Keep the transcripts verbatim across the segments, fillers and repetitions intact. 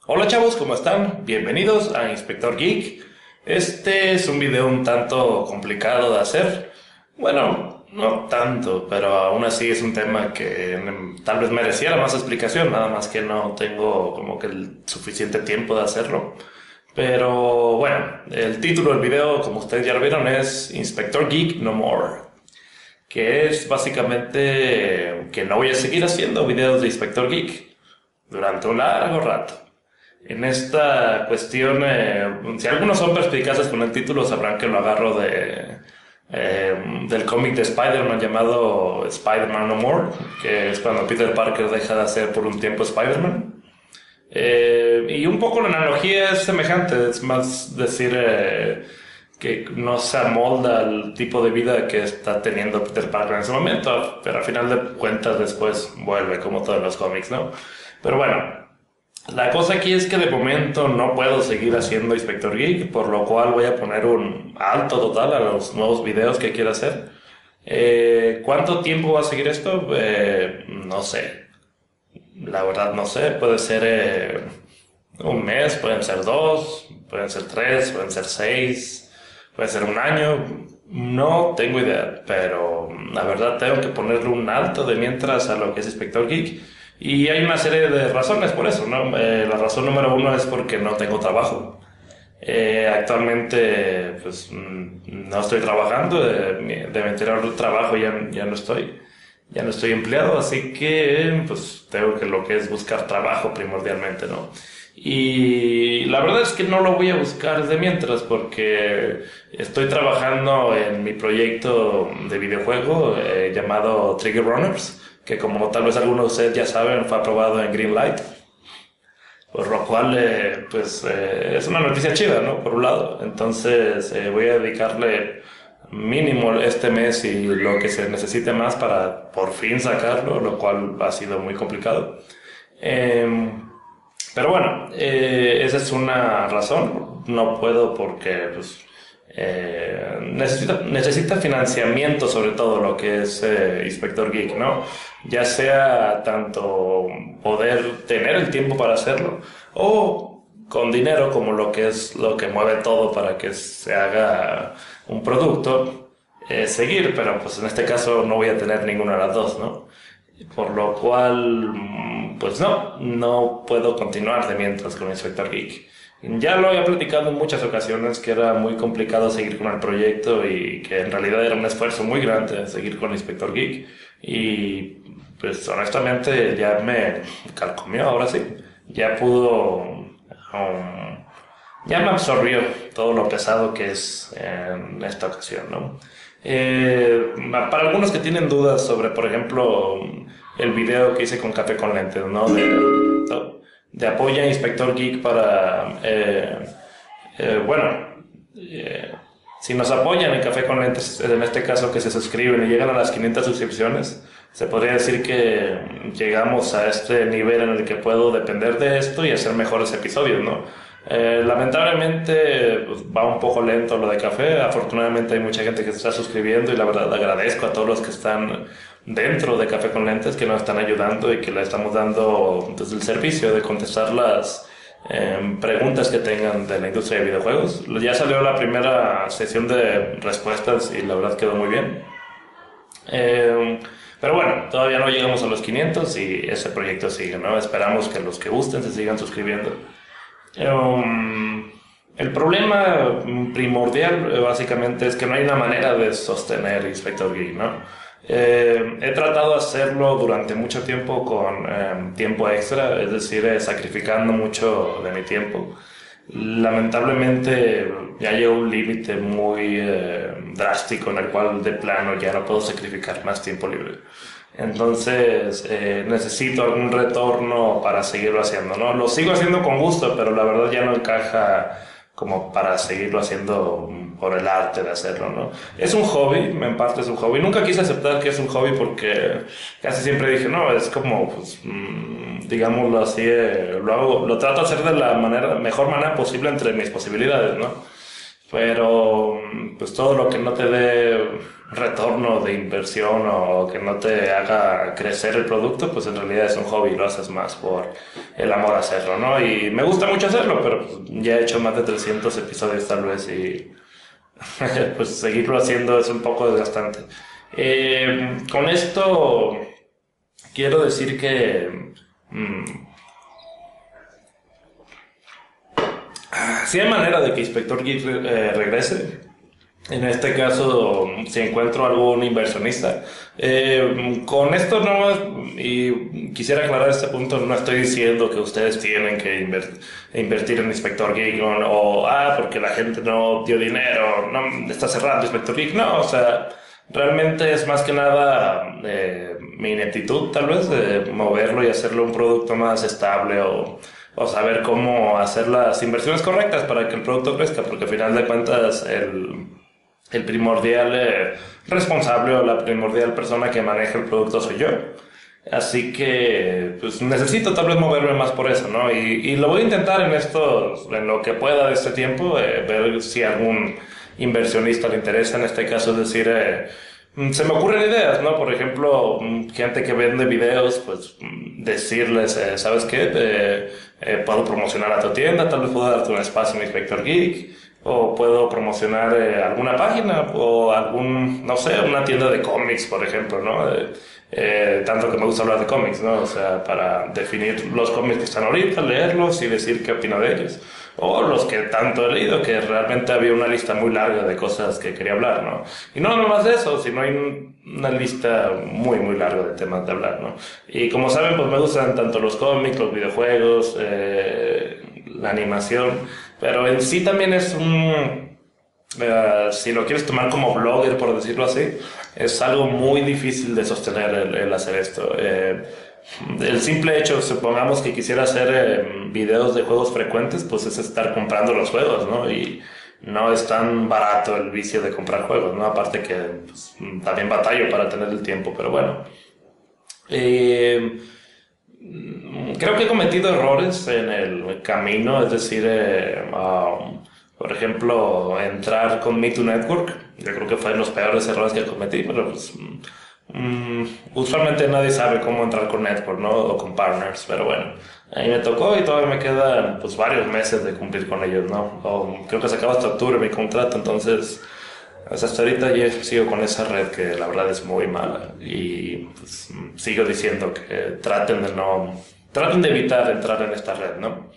Hola chavos, ¿cómo están? Bienvenidos a Inspector Geek. Este es un video un tanto complicado de hacer. Bueno, no tanto, pero aún así es un tema que mm, tal vez mereciera más explicación, nada más que no tengo como que el suficiente tiempo de hacerlo. Pero bueno, el título del video, como ustedes ya lo vieron, es Inspector Geek No More, que es básicamente que no voy a seguir haciendo videos de Inspector Geek durante un largo rato. En esta cuestión, eh, si algunos son perspicaces con el título, sabrán que lo agarro de, eh, del cómic de Spider-Man llamado Spider-Man No More, que es cuando Peter Parker deja de hacer por un tiempo Spider-Man. Eh, y un poco la analogía es semejante, es más decir eh, que no se amolda al tipo de vida que está teniendo Peter Parker en ese momento, pero al final de cuentas después vuelve, como todos los cómics, ¿no? Pero bueno. La cosa aquí es que de momento no puedo seguir haciendo Inspector Geek, por lo cual voy a poner un alto total a los nuevos videos que quiero hacer. Eh, ¿Cuánto tiempo va a seguir esto? Eh, no sé. La verdad no sé. Puede ser eh, un mes, pueden ser dos, pueden ser tres, pueden ser seis, puede ser un año. No tengo idea, pero la verdad tengo que ponerle un alto de mientras a lo que es Inspector Geek. Y hay una serie de razones por eso, ¿no? Eh, la razón número uno es porque no tengo trabajo. Eh, actualmente, pues, mm, no estoy trabajando, de, mi- de mi anterior trabajo ya, ya no estoy, ya no estoy empleado, así que, pues, tengo que lo que es buscar trabajo primordialmente, ¿no? Y la verdad es que no lo voy a buscar de mientras porque estoy trabajando en mi proyecto de videojuego eh, llamado Trigger Runners, que como tal vez algunos de ustedes ya saben, fue aprobado en Greenlight, por lo cual, eh, pues, eh, es una noticia chida, ¿no? Por un lado. Entonces, eh, voy a dedicarle mínimo este mes y lo que se necesite más para por fin sacarlo, lo cual ha sido muy complicado. Eh, pero bueno, eh, esa es una razón. No puedo porque, pues, eh, necesita, necesita financiamiento, sobre todo lo que es eh, Inspector Geek, ¿no? Ya sea tanto poder tener el tiempo para hacerlo o con dinero, como lo que es lo que mueve todo para que se haga un producto, eh, seguir, pero pues en este caso no voy a tener ninguna de las dos, ¿no? Por lo cual, mm, pues no, no puedo continuar de mientras con Inspector Geek. Ya lo había platicado en muchas ocasiones que era muy complicado seguir con el proyecto y que en realidad era un esfuerzo muy grande seguir con Inspector Geek. Y pues honestamente ya me calcomió, ahora sí. Ya pudo, um, ya me absorbió todo lo pesado que es en esta ocasión, ¿no? Eh, para algunos que tienen dudas sobre, por ejemplo, el video que hice con Café con Lentes, ¿no? De, de apoya a Inspector Geek para, eh, eh, bueno, eh, si nos apoyan en Café con Lentes, en este caso que se suscriben y llegan a las quinientas suscripciones, se podría decir que llegamos a este nivel en el que puedo depender de esto y hacer mejores episodios, ¿no? Eh, lamentablemente pues, va un poco lento lo de café. Afortunadamente hay mucha gente que se está suscribiendo y la verdad agradezco a todos los que están dentro de Café con Lentes, que nos están ayudando y que le estamos dando desde el servicio de contestar las eh, preguntas que tengan de la industria de videojuegos. Ya salió la primera sesión de respuestas y la verdad quedó muy bien. Eh, pero bueno, todavía no llegamos a los quinientos y ese proyecto sigue, ¿no? Esperamos que los que gusten se sigan suscribiendo. Um, el problema primordial eh, básicamente es que no hay una manera de sostener Inspector Geek, ¿no? Eh, he tratado de hacerlo durante mucho tiempo con eh, tiempo extra, es decir, eh, sacrificando mucho de mi tiempo. Lamentablemente ya llegó un límite muy eh, drástico en el cual de plano ya no puedo sacrificar más tiempo libre. Entonces eh, necesito algún retorno para seguirlo haciendo, ¿no? Lo sigo haciendo con gusto, pero la verdad ya no encaja como para seguirlo haciendo por el arte de hacerlo, ¿no? Es un hobby, en parte es un hobby. Nunca quise aceptar que es un hobby porque casi siempre dije, no, es como, pues, mmm, digámoslo así, eh, lo hago, lo trato de hacer de la manera, mejor manera posible entre mis posibilidades, ¿no? pero pues todo lo que no te dé retorno de inversión o que no te haga crecer el producto, pues en realidad es un hobby, lo haces más por el amor a hacerlo, ¿no? Y me gusta mucho hacerlo, pero pues, ya he hecho más de trescientos episodios tal vez y pues seguirlo haciendo es un poco desgastante. Eh, con esto quiero decir que mm, sí hay manera de que Inspector Geek eh, regrese. En este caso, si encuentro algún inversionista. Eh, con esto no, y quisiera aclarar este punto, no estoy diciendo que ustedes tienen que inver- invertir en Inspector Geek o, o, ah, porque la gente no dio dinero, no, está cerrando Inspector Geek. No, o sea, realmente es más que nada eh, mi ineptitud, tal vez, de moverlo y hacerlo un producto más estable o, o saber cómo hacer las inversiones correctas para que el producto crezca, porque al final de cuentas el el primordial eh, responsable o la primordial persona que maneja el producto soy yo. Así que, pues necesito tal vez moverme más por eso, ¿no? Y, y lo voy a intentar en esto, en lo que pueda de este tiempo, eh, ver si algún inversionista le interesa, en este caso, es decir, eh, mm, se me ocurren ideas, ¿no? Por ejemplo, mm, gente que vende videos, pues mm, decirles, eh, ¿sabes qué? Eh, eh, puedo promocionar a tu tienda, tal vez puedo darte un espacio en Inspector Geek, o puedo promocionar eh, alguna página o algún, no sé, una tienda de cómics, por ejemplo, ¿no? Eh, eh, tanto que me gusta hablar de cómics, ¿no? O sea, para definir los cómics que están ahorita, leerlos y decir qué opino de ellos. O los que tanto he leído, que realmente había una lista muy larga de cosas que quería hablar, ¿no? Y no nomás de eso, sino hay un- una lista muy, muy larga de temas de hablar, ¿no? Y como saben, pues me gustan tanto los cómics, los videojuegos, eh, la animación, pero en sí también es un... Eh, si lo quieres tomar como blogger, por decirlo así, es algo muy difícil de sostener el, el hacer esto. Eh, el simple hecho, supongamos que quisiera hacer eh, videos de juegos frecuentes, pues es estar comprando los juegos, ¿no? Y no es tan barato el vicio de comprar juegos, ¿no? Aparte que pues, también batallo para tener el tiempo, pero bueno. Eh, Creo que he cometido errores en el camino, es decir, eh, um, por ejemplo, entrar con Me Too Network. Yo creo que fue de los peores errores que cometí, pero pues, mm, mm, usualmente nadie sabe cómo entrar con Network, ¿no? O con partners, pero bueno, ahí me tocó y todavía me quedan pues varios meses de cumplir con ellos, ¿no? O, creo que se acaba hasta octubre mi contrato, entonces pues, hasta ahorita yo sigo con esa red que la verdad es muy mala y pues, sigo diciendo que traten de no, traten de evitar entrar en esta red, ¿no?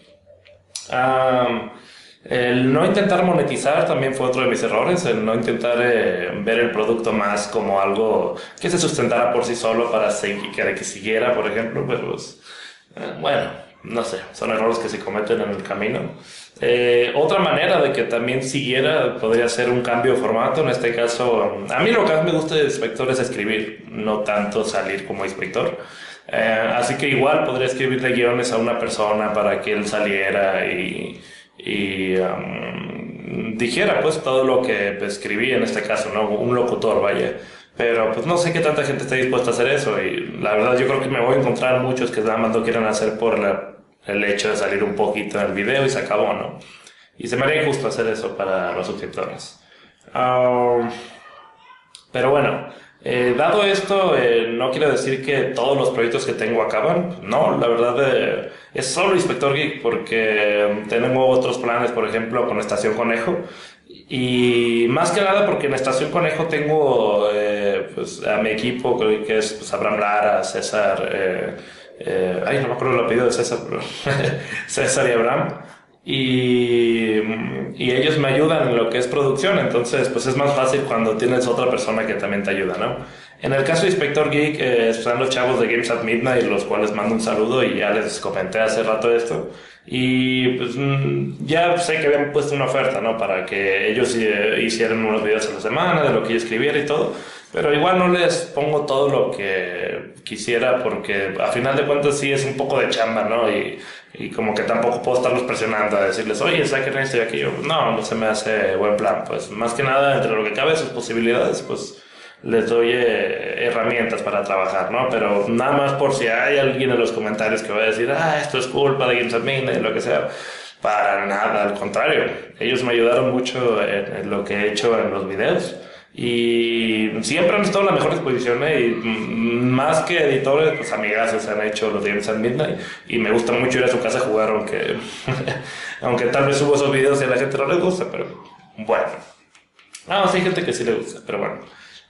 Um, el no intentar monetizar también fue otro de mis errores, el no intentar eh, ver el producto más como algo que se sustentara por sí solo para seguir, que, que siguiera, por ejemplo, pero pues, eh, bueno, no sé, son errores que se cometen en el camino. Eh, otra manera de que también siguiera podría ser un cambio de formato, en este caso, a mí lo que más me gusta de inspector es escribir, no tanto salir como inspector. Eh, así que igual podría escribirle guiones a una persona para que él saliera y, y um, dijera pues todo lo que pues, escribí en este caso, ¿no? Un locutor, vaya. Pero pues no sé qué tanta gente está dispuesta a hacer eso y la verdad yo creo que me voy a encontrar muchos que nada más lo quieran hacer por la, el hecho de salir un poquito en el video y se acabó, ¿no? Y se me haría injusto hacer eso para los suscriptores. Um, pero bueno, eh, dado esto, eh, no quiero decir que todos los proyectos que tengo acaban. No, la verdad eh, es solo Inspector Geek porque eh, tengo otros planes, por ejemplo, con Estación Conejo. Y más que nada porque en Estación Conejo tengo eh, pues, a mi equipo que que es pues, Abraham Lara, César, eh, eh, ay, no me acuerdo el apellido de César, pero César y Abraham. Y, y ellos me ayudan en lo que es producción, entonces pues es más fácil cuando tienes otra persona que también te ayuda, ¿no? En el caso de Inspector Geek eh, están los chavos de Games at Midnight, los cuales mando un saludo y ya les comenté hace rato esto. Y pues mm, ya sé que habían puesto una oferta, ¿no? Para que ellos eh, hicieran unos videos a la semana de lo que yo escribiera y todo. Pero igual no les pongo todo lo que quisiera porque a final de cuentas sí es un poco de chamba, ¿no? Y, y como que tampoco puedo estarlos presionando a decirles, oye, saquen esto y aquello. No, no se me hace buen plan. Pues más que nada, entre lo que cabe, sus posibilidades, pues les doy eh, herramientas para trabajar, ¿no? Pero nada más por si hay alguien en los comentarios que va a decir, ah, esto es culpa de Games at Midnight, lo que sea. Para nada, al contrario. Ellos me ayudaron mucho en, en lo que he hecho en los videos. Y siempre han estado en las mejores posiciones y mm, más que editores, pues amigazos se han hecho los Games at Midnight y me gusta mucho ir a su casa a jugar, aunque aunque tal vez subo esos videos y a la gente no les gusta, pero bueno. Ah, sí hay gente que sí le gusta, pero bueno.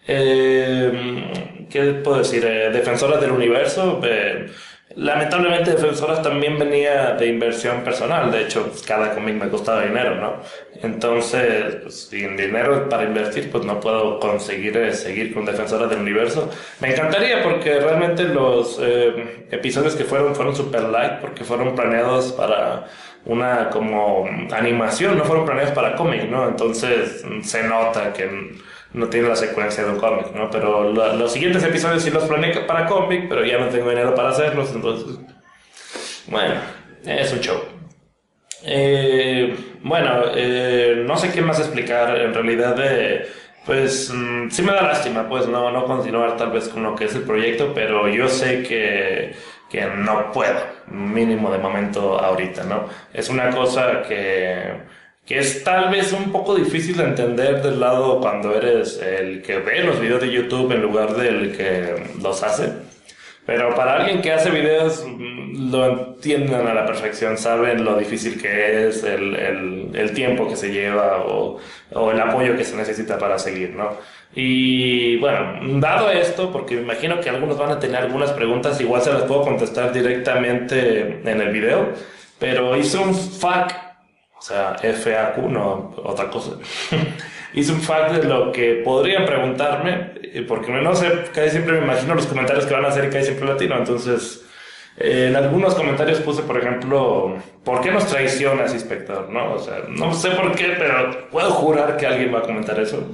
Eh, ¿qué puedo decir? Eh, Defensoras del Universo. Eh, lamentablemente Defensoras también venía de inversión personal. De hecho, cada cómic me costaba dinero, ¿no? Entonces, pues, sin dinero para invertir, pues no puedo conseguir eh, seguir con Defensoras del Universo. Me encantaría porque realmente los eh, episodios que fueron fueron super light porque fueron planeados para una como animación, no fueron planeados para cómic, ¿no? Entonces se nota que no tiene la secuencia de un cómic, ¿no? Pero lo, los siguientes episodios sí los planeé para cómic, pero ya no tengo dinero para hacerlos, entonces, bueno, es un show. Eh, bueno, eh, no sé qué más explicar, en realidad, eh, pues mm, sí me da lástima, pues no, no continuar tal vez con lo que es el proyecto, pero yo sé que, que no puedo, mínimo de momento ahorita, ¿no? Es una cosa que que es tal vez un poco difícil de entender del lado cuando eres el que ve los videos de YouTube en lugar del que los hace. Pero para alguien que hace videos mm, lo entienden a la perfección, saben lo difícil que es, el, el, el tiempo que se lleva o, o el apoyo que se necesita para seguir, ¿no? Y bueno, dado esto, porque me imagino que algunos van a tener algunas preguntas, igual se las puedo contestar directamente en el video, pero hice un F A Q. O sea, F A Q, no otra cosa. Hice un fact de lo que podrían preguntarme, porque no sé, casi siempre me imagino los comentarios que van a hacer y casi siempre latino. Entonces, eh, en algunos comentarios puse, por ejemplo, ¿por qué nos traicionas, inspector? ¿No? O sea, no sé por qué, pero puedo jurar que alguien va a comentar eso.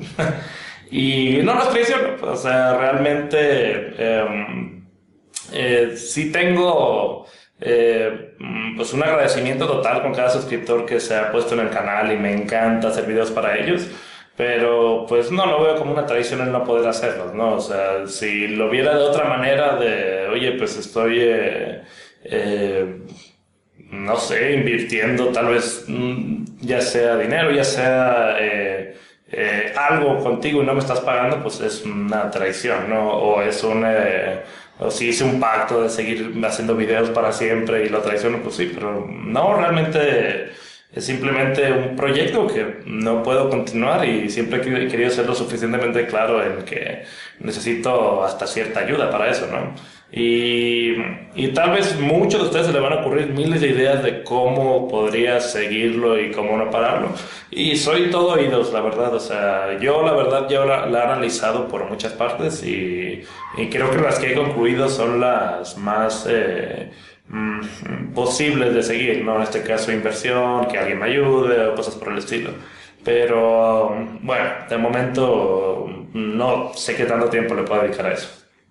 Y no nos traiciono. O sea, realmente eh, eh, sí tengo... Eh, pues un agradecimiento total con cada suscriptor que se ha puesto en el canal y me encanta hacer videos para ellos, pero pues no lo veo como una traición el no poder hacerlos, ¿no? O sea, si lo viera de otra manera de, oye, pues estoy, eh, eh, no sé, invirtiendo tal vez, mm, ya sea dinero, ya sea eh, eh, algo contigo y no me estás pagando, pues es una traición, ¿no? O es un... Eh, o si hice un pacto de seguir haciendo videos para siempre y lo traiciono, pues sí, pero no, realmente es simplemente un proyecto que no puedo continuar y siempre he querido ser lo suficientemente claro en que necesito hasta cierta ayuda para eso, ¿no? Y, y tal vez muchos de ustedes se les van a ocurrir miles de ideas de cómo podría seguirlo y cómo no pararlo. Y soy todo oídos, la verdad. O sea, yo la verdad ya la, la he analizado por muchas partes y, y creo que las que he concluido son las más eh, mm, posibles de seguir, ¿no? En este caso inversión, que alguien me ayude o cosas por el estilo. Pero bueno, de momento no sé qué tanto tiempo le puedo dedicar a eso.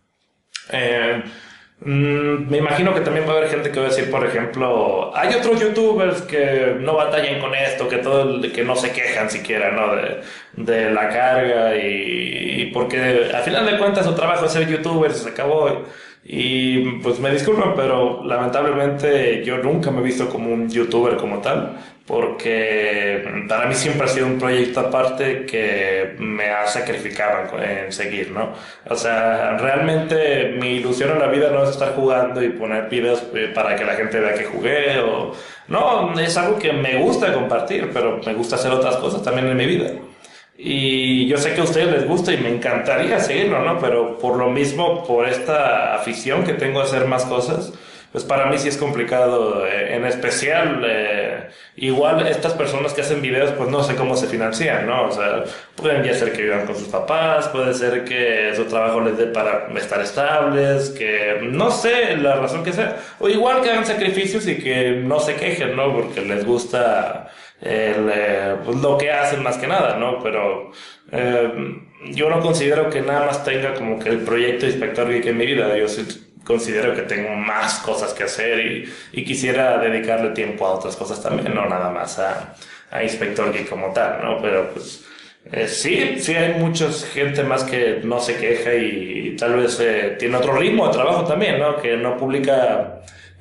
Eh, mm, me imagino que también va a haber gente que va a decir, por ejemplo, hay otros youtubers que no batallan con esto, que todo el- que no se quejan siquiera, ¿no? De, de la carga y, y porque al final de cuentas su trabajo es ser youtuber, se acabó. Y pues me disculpan, pero lamentablemente yo nunca me he visto como un youtuber como tal, porque para mí siempre ha sido un proyecto aparte que me ha sacrificado en, en seguir, ¿no? O sea, realmente mi ilusión en la vida no es estar jugando y poner videos eh, para que la gente vea que jugué o... No, es algo que me gusta compartir, pero me gusta hacer otras cosas también en mi vida. Y yo sé que a ustedes les gusta y me encantaría seguirlo, ¿no? Pero por lo mismo, por esta afición que tengo a hacer más cosas, pues para mí sí es complicado. eh, En especial, eh, igual estas personas que hacen videos, pues no sé cómo se financian, ¿no? O sea, pueden ya ser que vivan con sus papás, puede ser que su trabajo les dé para estar estables, que no sé la razón que sea. O igual que hagan sacrificios y que no se quejen, ¿no? Porque les gusta el, eh, pues lo que hacen más que nada, ¿no? Pero eh, yo no considero que nada más tenga como que el proyecto de Inspector Geek en mi vida. Yo sí considero que tengo más cosas que hacer y, y quisiera dedicarle tiempo a otras cosas también, no nada más a, a Inspector Geek como tal, ¿no? Pero pues eh, sí, sí hay mucha gente más que no se queja y tal vez eh, tiene otro ritmo de trabajo también, ¿no? Que no publica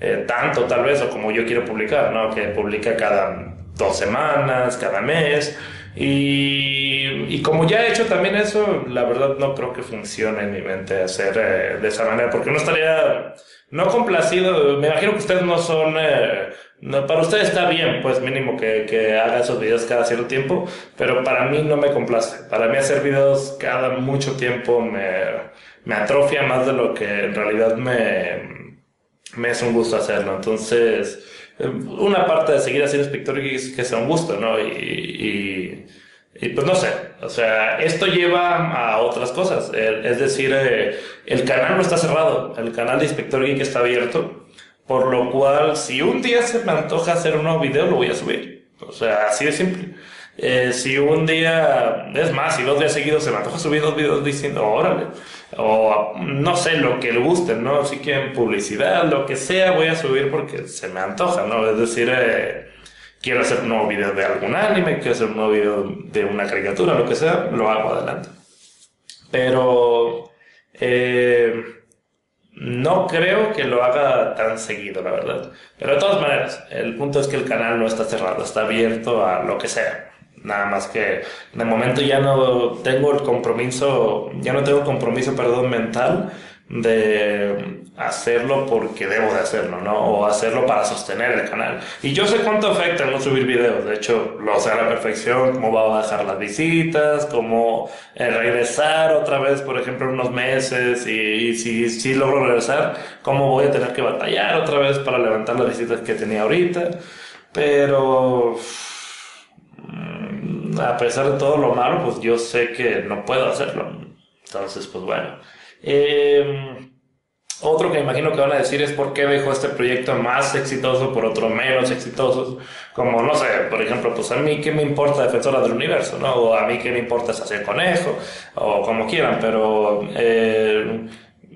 eh, tanto tal vez, o como yo quiero publicar, ¿no? Que publica cada dos semanas, cada mes. Y, y como ya he hecho también eso, la verdad no creo que funcione en mi mente hacer eh, de esa manera, porque no estaría, no complacido. Me imagino que ustedes no son, eh, no, para ustedes está bien, pues mínimo que, que haga esos videos cada cierto tiempo, pero para mí no me complace. Para mí hacer videos cada mucho tiempo me, me atrofia más de lo que en realidad me, me es un gusto hacerlo. Entonces, una parte de seguir haciendo Inspector Geek es que sea un gusto, ¿no? Y, y, y pues no sé, o sea, esto lleva a otras cosas. El, es decir, eh, el canal no está cerrado, el canal de Inspector Geek está abierto, por lo cual, si un día se me antoja hacer un nuevo video, lo voy a subir. O sea, así de simple. Eh, si un día, es más, si dos días seguidos se me antoja subir dos videos diciendo, órale, o no sé, lo que le guste, ¿no? Así que en publicidad, lo que sea, voy a subir porque se me antoja, ¿no? Es decir, eh, quiero hacer un nuevo video de algún anime, quiero hacer un nuevo video de una caricatura, lo que sea, lo hago adelante. Pero eh, no creo que lo haga tan seguido, la verdad. Pero de todas maneras, el punto es que el canal no está cerrado, está abierto a lo que sea. Nada más que de momento ya no tengo el compromiso, ya no tengo el compromiso, perdón, mental de hacerlo porque debo de hacerlo, ¿no? O hacerlo para sostener el canal. Y yo sé cuánto afecta no subir videos, de hecho lo sé a la perfección, cómo va a bajar las visitas, cómo eh, regresar otra vez, por ejemplo, en unos meses, y, y si, si logro regresar, cómo voy a tener que batallar otra vez para levantar las visitas que tenía ahorita. Pero a pesar de todo lo malo, pues yo sé que no puedo hacerlo. Entonces, pues bueno. Eh, otro que imagino que van a decir es por qué dejó este proyecto más exitoso por otro menos exitoso. Como, no sé, por ejemplo, pues a mí qué me importa Defensora del Universo, ¿no? O a mí qué me importa Hacer Conejo, o como quieran, pero... Eh,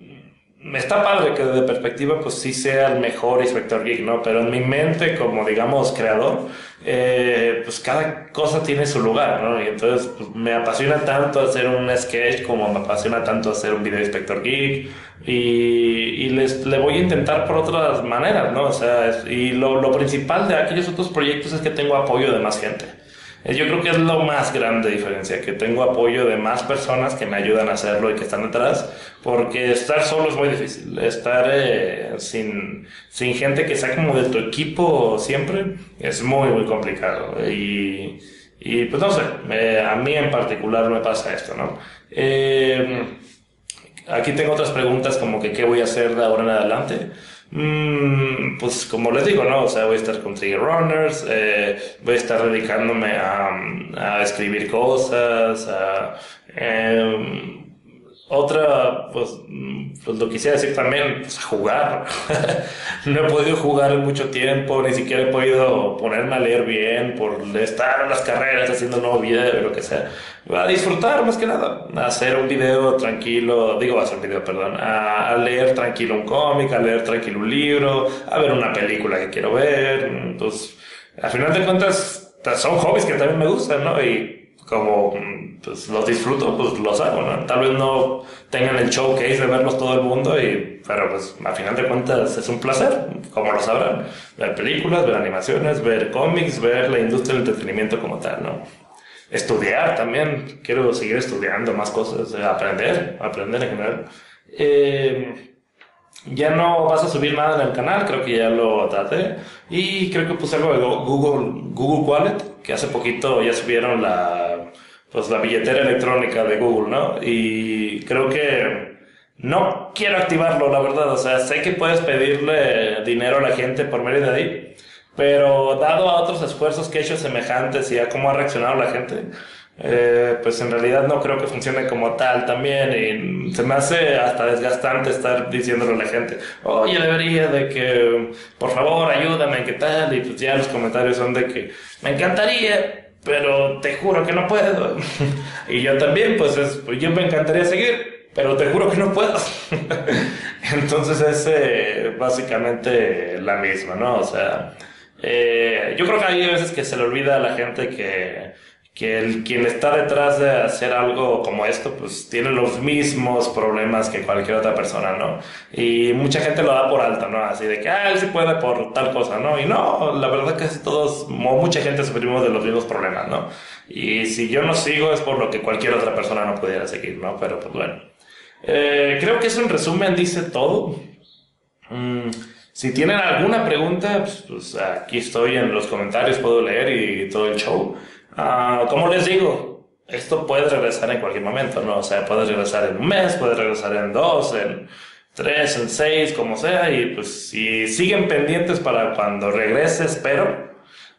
está padre que desde perspectiva pues sí sea el mejor Inspector Geek, ¿no? Pero en mi mente, como digamos creador, eh, pues cada cosa tiene su lugar, ¿no? Y entonces pues, me apasiona tanto hacer un sketch como me apasiona tanto hacer un video de Inspector Geek, y, y les, le voy a intentar por otras maneras, ¿no? O sea, es, y lo, lo principal de aquellos otros proyectos es que tengo apoyo de más gente. Yo creo que es lo más grande diferencia, que tengo apoyo de más personas que me ayudan a hacerlo y que están detrás, porque estar solo es muy difícil, estar eh, sin, sin gente que sea como de tu equipo siempre es muy muy complicado, y, y pues no sé, eh, a mí en particular me pasa esto, ¿no? Eh, aquí tengo otras preguntas como que qué voy a hacer de ahora en adelante. Mm, pues como les digo, ¿no? O sea, voy a estar con Trigger Runners, eh, voy a estar dedicándome a, a escribir cosas, a... Eh, otra, pues, pues lo quisiera decir también, pues jugar. No he podido jugar en mucho tiempo, ni siquiera he podido ponerme a leer bien por estar en las carreras haciendo un nuevo video, lo que sea. A disfrutar más que nada, a hacer un video tranquilo, digo, a hacer un video, perdón, a, a leer tranquilo un cómic, a leer tranquilo un libro, a ver una película que quiero ver. Entonces, al final de cuentas, son hobbies que también me gustan, ¿no? Y como pues los disfruto, pues los hago, ¿no? Tal vez no tengan el showcase de verlos todo el mundo, y, pero pues a final de cuentas es un placer, como lo sabrán, ver películas, ver animaciones, ver cómics, ver la industria del entretenimiento como tal, ¿no? Estudiar también, quiero seguir estudiando más cosas, aprender, aprender en general. Eh, Ya no vas a subir nada en el canal, creo que ya lo traté. Y creo que puse algo de Google, Google Wallet, que hace poquito ya subieron la, pues la billetera electrónica de Google, ¿no? Y creo que no quiero activarlo, la verdad. O sea, sé que puedes pedirle dinero a la gente por medio de ahí, pero dado a otros esfuerzos que he hecho semejantes y a cómo ha reaccionado la gente, Eh, pues en realidad no creo que funcione como tal también, y se me hace hasta desgastante estar diciéndole a la gente, oye, debería de que, por favor, ayúdame, ¿qué tal? Y pues ya los comentarios son de que, me encantaría, pero te juro que no puedo. Y yo también, pues, es, pues yo me encantaría seguir, pero te juro que no puedo. Entonces es eh, básicamente la misma, ¿no? O sea, eh, yo creo que hay veces que se le olvida a la gente que que el, quien está detrás de hacer algo como esto, pues tiene los mismos problemas que cualquier otra persona, ¿no? Y mucha gente lo da por alto, ¿no? Así de que, ah, él sí puede por tal cosa, ¿no? Y no, la verdad que casi todos, o mucha gente sufrimos de los mismos problemas, ¿no? Y si yo no sigo es por lo que cualquier otra persona no pudiera seguir, ¿no? Pero pues bueno. Eh, creo que eso en resumen dice todo. Mm, si tienen alguna pregunta, pues, pues aquí estoy en los comentarios, puedo leer y todo el show. Ah, como les digo, esto puede regresar en cualquier momento, ¿no? O sea, puede regresar en un mes, puede regresar en dos, en tres, en seis, como sea. Y pues si siguen pendientes para cuando regrese, espero,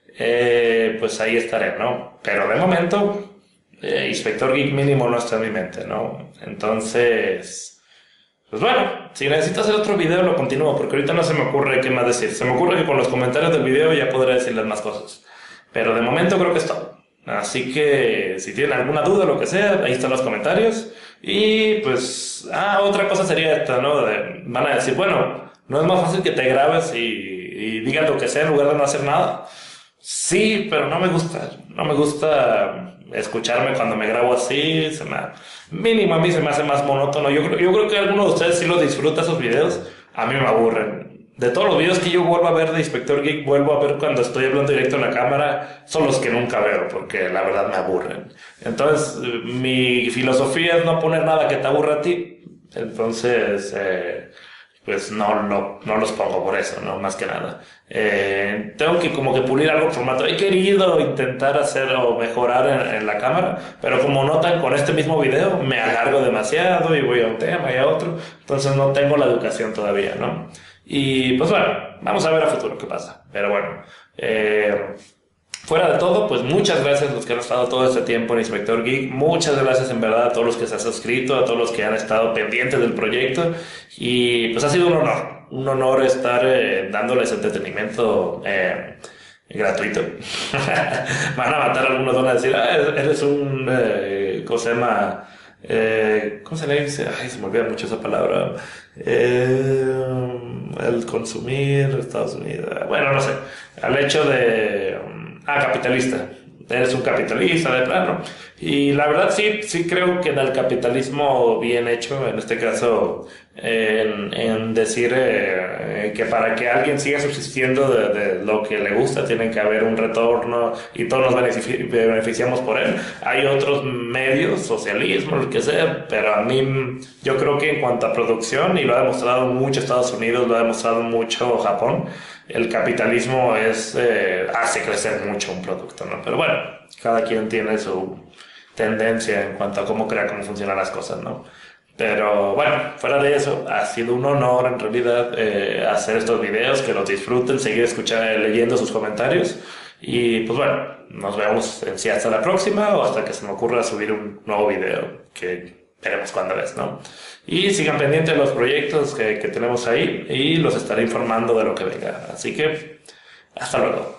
eh, pues ahí estaré, ¿no? Pero de momento, eh, Inspector Geek mínimo no está en mi mente, ¿no? Entonces, pues bueno, si necesito hacer otro video lo continúo, porque ahorita no se me ocurre qué más decir. Se me ocurre que con los comentarios del video ya podré decirles más cosas. Pero de momento creo que es todo. Así que si tienen alguna duda o lo que sea, ahí están los comentarios. Y pues, ah, otra cosa sería esta, ¿no? De- van a decir, bueno, ¿no es más fácil que te grabes y, y digas lo que sea en lugar de no hacer nada? Sí, pero no me gusta. No me gusta escucharme cuando me grabo así. Se me, mínimo a mí se me hace más monótono. Yo creo, yo creo que alguno de ustedes sí los disfruta esos videos. A mí me aburren. De todos los videos que yo vuelvo a ver de Inspector Geek, vuelvo a ver cuando estoy hablando directo en la cámara, son los que nunca veo, porque la verdad me aburren. Entonces, eh, mi filosofía es no poner nada que te aburra a ti. Entonces, eh, pues no, no, no los pongo por eso, ¿no? Más que nada. Eh, tengo que como que pulir algo el formato. He querido intentar hacer o mejorar en, en la cámara, pero como notan con este mismo video, me alargo demasiado y voy a un tema y a otro. Entonces no tengo la educación todavía, ¿no? Y pues bueno, vamos a ver a futuro qué pasa. Pero bueno, eh, fuera de todo, pues muchas gracias a los que han estado todo este tiempo en Inspector Geek. Muchas gracias en verdad a todos los que se han suscrito, a todos los que han estado pendientes del proyecto. Y pues ha sido un honor, un honor estar eh, dándoles entretenimiento eh, gratuito. Van a matar algunos, van a decir, ah, eres un, eh, ¿cómo se llama? Eh, ¿cómo se le dice? Ay, se me olvida mucho esa palabra. Eh, el consumir, Estados Unidos. Bueno, no sé. Al hecho de... Ah, capitalista. Eres un capitalista de plano. Y la verdad sí, sí creo que en el capitalismo bien hecho, en este caso, eh, en, en decir eh, que para que alguien siga subsistiendo de, de lo que le gusta, tiene que haber un retorno y todos nos benefici- beneficiamos por él. Hay otros medios, socialismo, lo que sea, pero a mí yo creo que en cuanto a producción, y lo ha demostrado mucho Estados Unidos, lo ha demostrado mucho Japón, el capitalismo es eh, hace crecer mucho un producto, ¿no? Pero bueno, cada quien tiene su tendencia en cuanto a cómo crea, cómo funcionan las cosas, ¿no? Pero bueno, fuera de eso, ha sido un honor en realidad eh, hacer estos videos, que los disfruten, seguir escuchando, leyendo sus comentarios. Y pues bueno, nos vemos en sí hasta la próxima o hasta que se me ocurra subir un nuevo video, que veremos cuándo es, ¿no? Y sigan pendientes de los proyectos que, que tenemos ahí y los estaré informando de lo que venga. Así que, hasta luego.